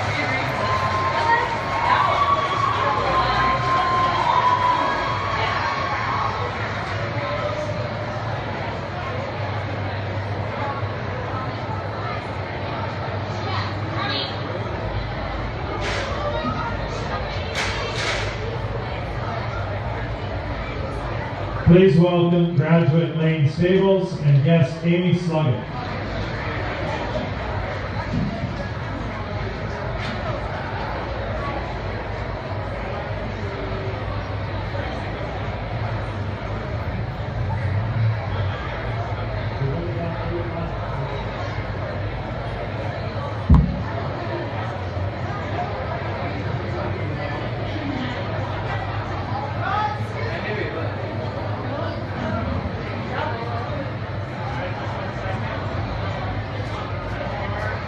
Please welcome graduate Lane Stables and guest Amy Sluggett.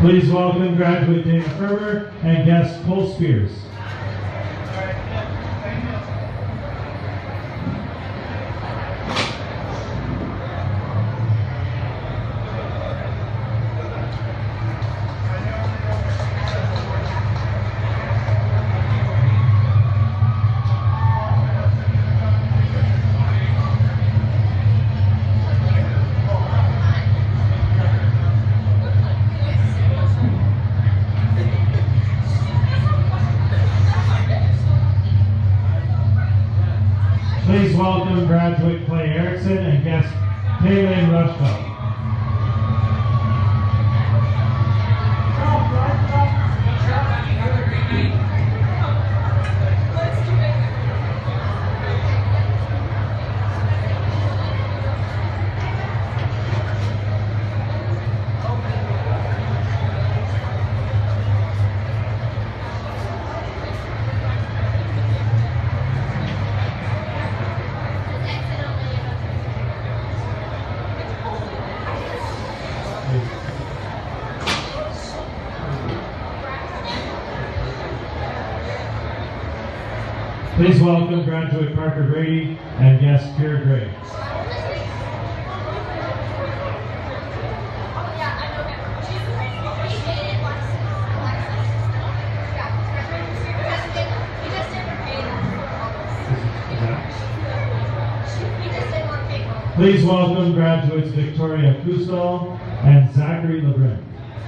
Please welcome graduate Dana Ferber and guest Cole Spears. Please welcome graduate Clay Erickson and guest Kaylin Rushfeld. Please welcome graduate Parker Brady and guest Pierre Gray. Please welcome graduates Victoria Cousteau and Zachary Lebrun.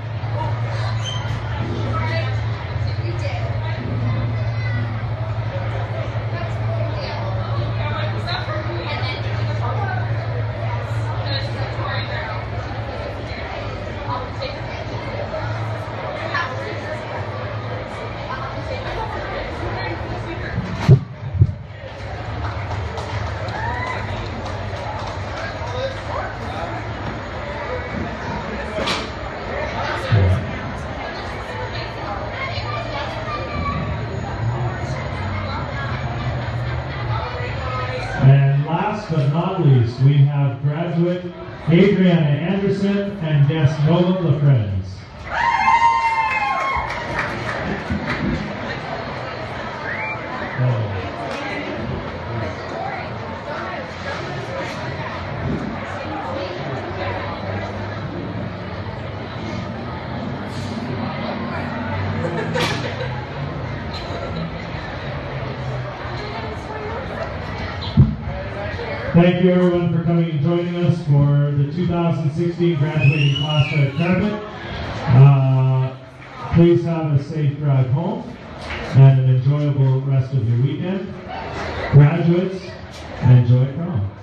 And last but not least, we have graduate Adriana Anderson and guest Nolan LaFrenz. Thank you everyone for coming and joining us for the two thousand sixteen graduating class red carpet. Uh, please have a safe drive home and an enjoyable rest of your weekend. Graduates, enjoy prom.